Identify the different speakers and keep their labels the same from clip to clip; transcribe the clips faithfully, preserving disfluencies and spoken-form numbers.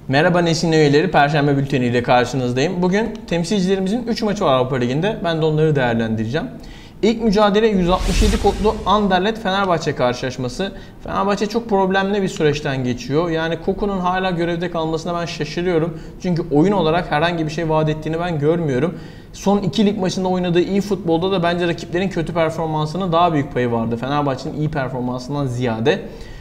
Speaker 1: Merhaba Nesin üyeleri, Perşembe Bülteni ile karşınızdayım. Bugün temsilcilerimizin üç maçı var Avrupa Ligi'nde. Ben de onları değerlendireceğim. İlk mücadele yüz altmış yedi kodlu Anderlecht Fenerbahçe karşılaşması. Fenerbahçe çok problemli bir süreçten geçiyor. Yani Koku'nun hala görevde kalmasına ben şaşırıyorum. Çünkü oyun olarak herhangi bir şey vaat ettiğini ben görmüyorum. Son iki lig maçında oynadığı iyi futbolda da bence rakiplerin kötü performansının daha büyük payı vardı. Fenerbahçe'nin iyi performansından ziyade.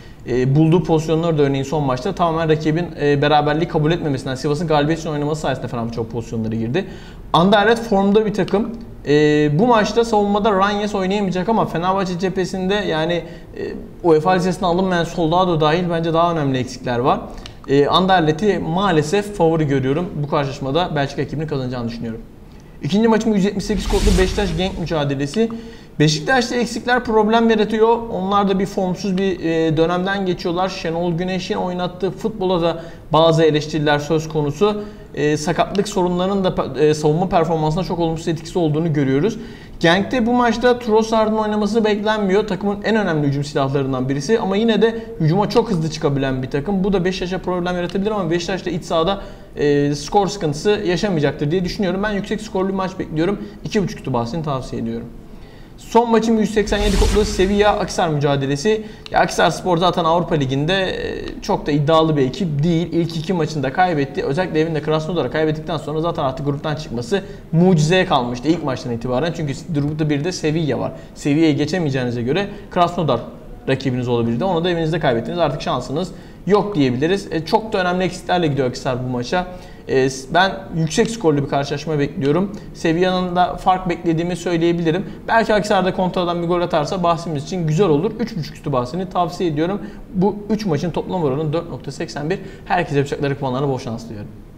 Speaker 1: E, bulduğu pozisyonları da örneğin son maçta tamamen rakibin e, beraberliği kabul etmemesinden, Sivas'ın galibiyet için oynaması sayesinde Fenerbahçe çok pozisyonları girdi. Anderlecht formda bir takım. E, bu maçta savunmada Ranyes oynayamayacak ama Fenerbahçe cephesinde yani e, UEFA listesine alınmayan Soldado dahil bence daha önemli eksikler var. E, Anderlecht'i maalesef favori görüyorum. Bu karşılaşmada Belçika ekibini kazanacağını düşünüyorum. İkinci maçım yüz yetmiş sekiz kodlu Beşiktaş-Genk mücadelesi. Beşiktaş'ta eksikler problem yaratıyor. Onlar da bir formsuz bir dönemden geçiyorlar. Şenol Güneş'in oynattığı futbola da bazı eleştiriler söz konusu. E, sakatlık sorunlarının da e, savunma performansına çok olumsuz etkisi olduğunu görüyoruz. Genk'te bu maçta Trossard'ın oynaması beklenmiyor. Takımın en önemli hücum silahlarından birisi ama yine de hücuma çok hızlı çıkabilen bir takım. Bu da Beşiktaş'a problem yaratabilir ama Beşiktaş da iç sahada e, skor sıkıntısı yaşamayacaktır diye düşünüyorum. Ben yüksek skorlu bir maç bekliyorum. iki buçuk üstü bahsini tavsiye ediyorum. Son maçım yüz seksen yedi kodlu Sevilla-Akhisar mücadelesi. Ya Akhisarspor zaten Avrupa Ligi'nde çok da iddialı bir ekip değil. İlk iki maçında kaybetti. Özellikle evinde Krasnodar'a kaybettikten sonra zaten artık gruptan çıkması mucizeye kalmıştı ilk maçtan itibaren. Çünkü grupta bir de Sevilla var. Sevilla'yı geçemeyeceğinize göre Krasnodar rakibiniz olabilirdi. Onu da evinizde kaybettiniz. Artık şansınız yok diyebiliriz. E, çok da önemli eksiklerle gidiyor Akhisar bu maça. E, ben yüksek skorlu bir karşılaşma bekliyorum. Sevilla'nın da fark beklediğimi söyleyebilirim. Belki Akhisar'da kontradan bir gol atarsa bahsimiz için güzel olur. üç buçuk üstü bahsini tavsiye ediyorum. Bu üç maçın toplam oranı dört nokta seksen bir. Herkese bıçakları puanlarına bol şans diliyorum.